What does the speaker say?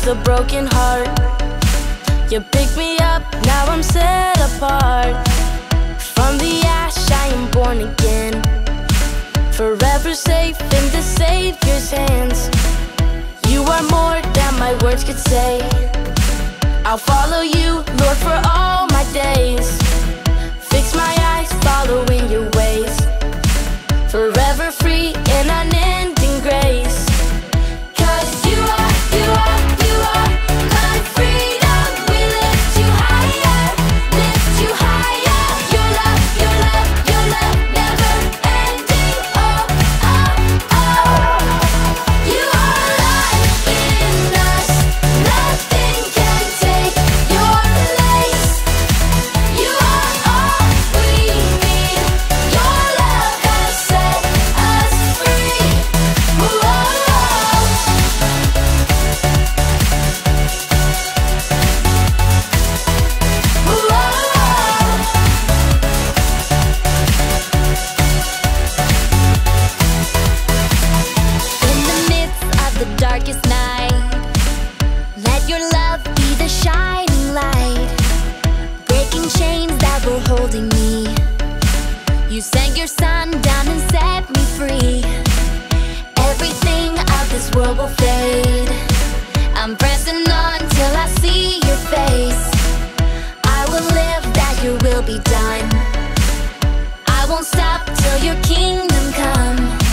with a broken heart. You picked me up, now I'm set apart. From the ash I am born again, forever safe in the Savior's hands. You are more than my words could say. I'll follow you, Lord, for all my days. Fix my eyes, following your ways. Forever free in unending grace. 'Cause you are my freedom. We lift you higher, lift you higher. Your love, your love, your love, never ending. Oh, oh, oh. You are alive in us. Nothing can take your place. You are all we need. Your love has set us free. Whoa. In the midst of the darkest night, let your love be the shining light, breaking chains that were holding me. You sent your son down and set me free. Everything of this world will fade. I'm pressing on till I see your face. I will live that your will be done. I won't stop till your kingdom come.